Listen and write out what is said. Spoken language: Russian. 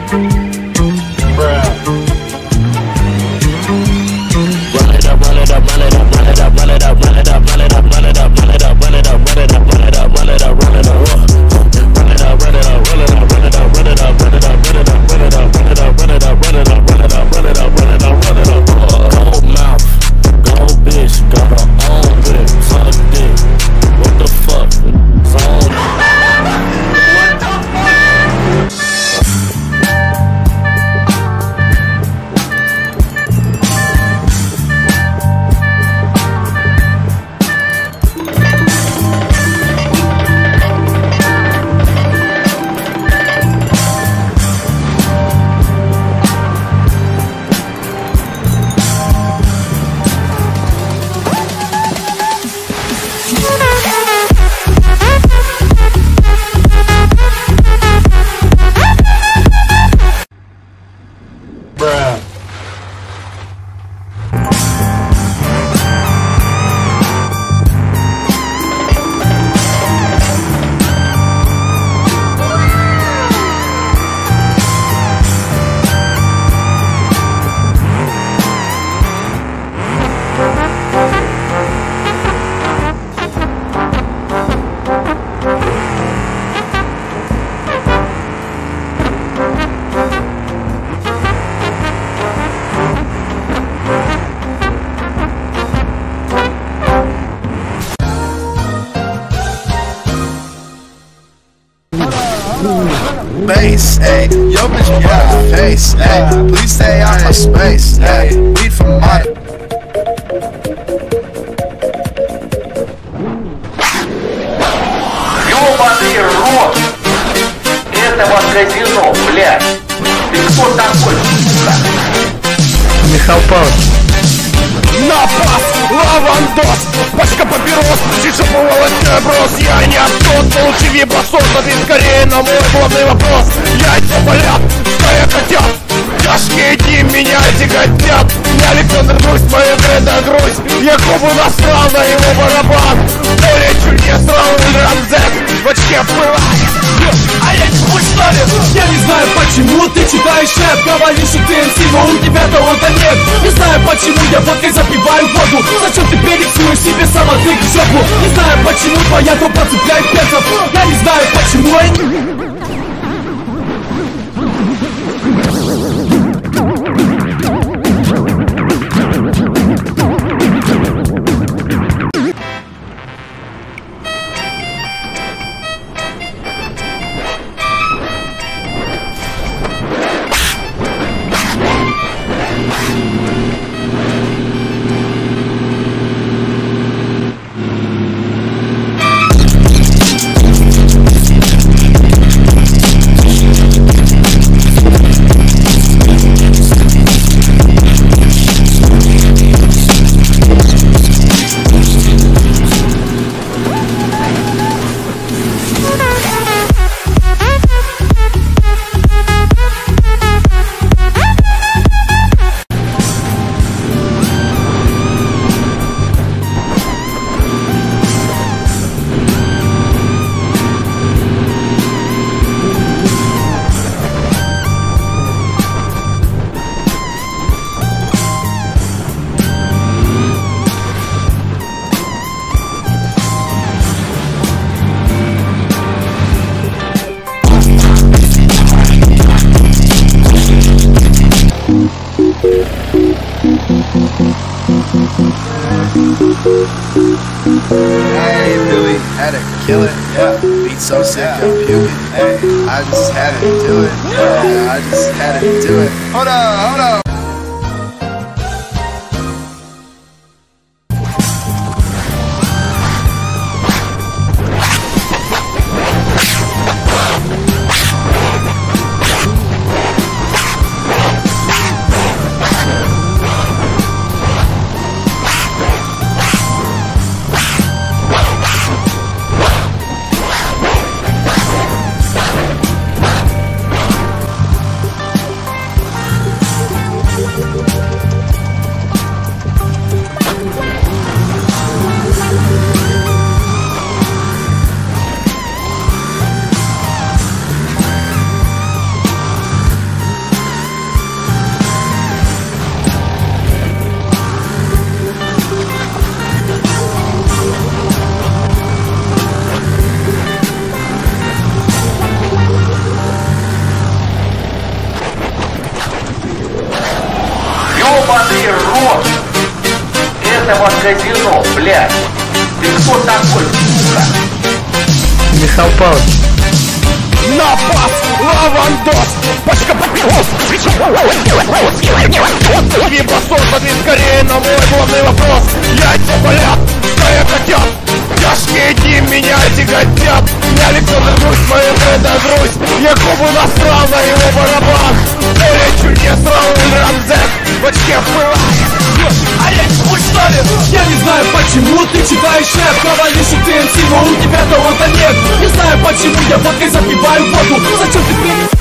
Bass, ayy, yo bitch, you got a face, ayy. Please stay out my space, ayy. Weed from my ёбаный рот этого казино, блядь. Ты кто такой, сука? Михаил Павлович. Напас, лавандос, пачка папирос, шиша поволочная брос. Я не тот, получи вибросос, ответь скорее на мой главный вопрос. Яйца болят, стая котят, тяжкие дни меня тяготят. Я Александр Грусть, моя Греда Грусть. Я Кубу насрал на его барабан. Более чуть не срал Рамзет, в очке вплывает. А я не хуй что ли? Я не знаю почему ты читаешь рэп. Говоришь, что ты МС, но у тебя таланта нет. Не знаю почему я водкой запиваю воду. Зачем ты перексуешь себе самотык в жопу? Не знаю почему твоя группа цепляет перцев. Я не знаю почему Hey, Billy, had to kill it, yeah. Beat so sick, I'm puking, hey. I just had to do it, yeah. I just had to do it. Hold on, hold on. этого казино, блядь. Ты кто такой, сука? Михаил Павлович. Напас! Лавандос! Пачка папирос! Вибросос, ответь скорее на мой главный вопрос. Яйца болят, стая котят. Тяжкие дни меня тяготят. Я Александр Грусть, моя Фреда Грусть. Якубу насрал на его барабан. Встречу не срал Рамзес. В очке пылает. А я не хуй, что ли? Я не знаю, почему ты читаешь рэп. Говоришь, что ты МС, но у тебя таланта нет. Не знаю, почему я водкой запиваю воду. Зачем ты перед...